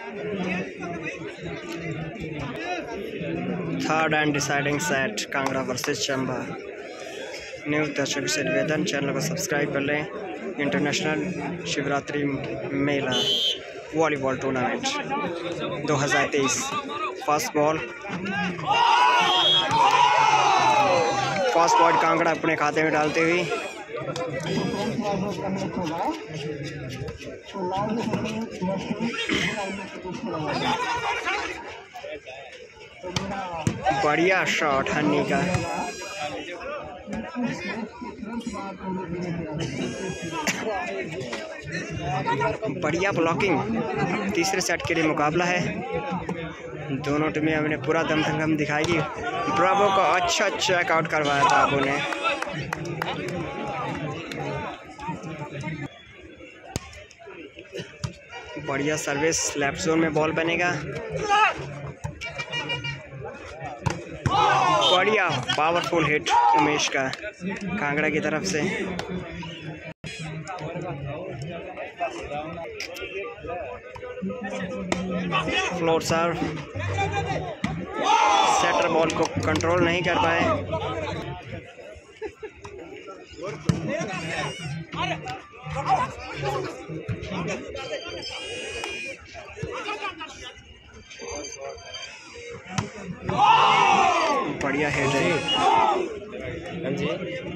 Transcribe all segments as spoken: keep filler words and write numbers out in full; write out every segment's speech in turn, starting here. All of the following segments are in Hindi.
Third and deciding set Kangra versus Chamba. New दर्शक से निवेदन, चैनल को सब्सक्राइब कर लें। इंटरनेशनल शिवरात्रि मेला वॉलीबॉल टूर्नामेंट दो हज़ार तेईस। First ball first ball Kangra अपने खाते में डालते हुए बढ़िया शॉट हन्नी का। बढ़िया ब्लॉकिंग। तीसरे सेट के लिए मुकाबला है। दोनों टीमें हमने पूरा दम दम दिखाई। ब्रावो को अच्छा चेकआउट करवाया ब्रावो ने। बढ़िया सर्विस, लेफ्ट जोन में बॉल बनेगा। बढ़िया पावरफुल हिट उमेश का कांगड़ा की तरफ से। फ्लोर सर्व, सेटर बॉल को कंट्रोल नहीं कर पाए। बढ़िया हेड है। हाँ जी,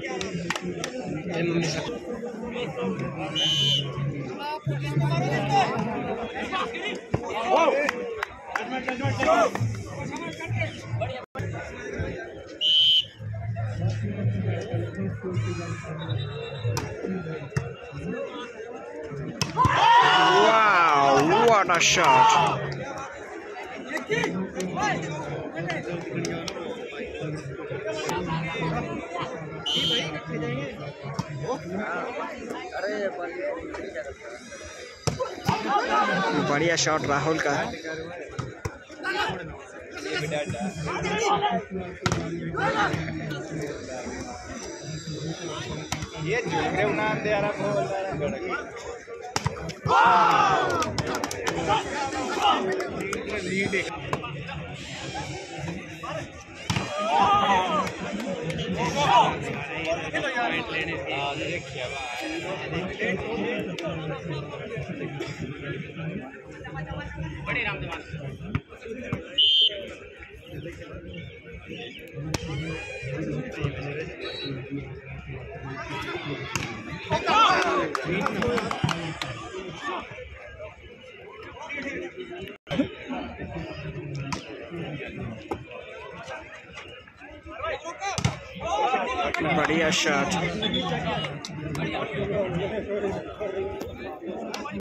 wow, what a shot. बढ़िया शॉट राहुल का। ये दे बड़ी राम बढ़िया शॉट।